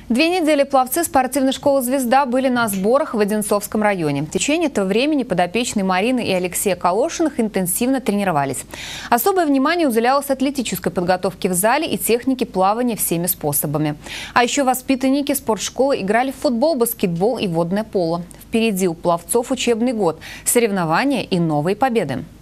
2 недели пловцы спортивной школы «Звезда» были на сборах в Одинцовском районе. В течение этого времени подопечные Марины и Алексея Колошиных интенсивно тренировались. Особое внимание уделялось атлетической подготовке в зале и технике плавания всеми способами. А еще воспитанники спортшколы играли в футбол, баскетбол и водное поло. Впереди у пловцов учебный год, соревнования и новые победы.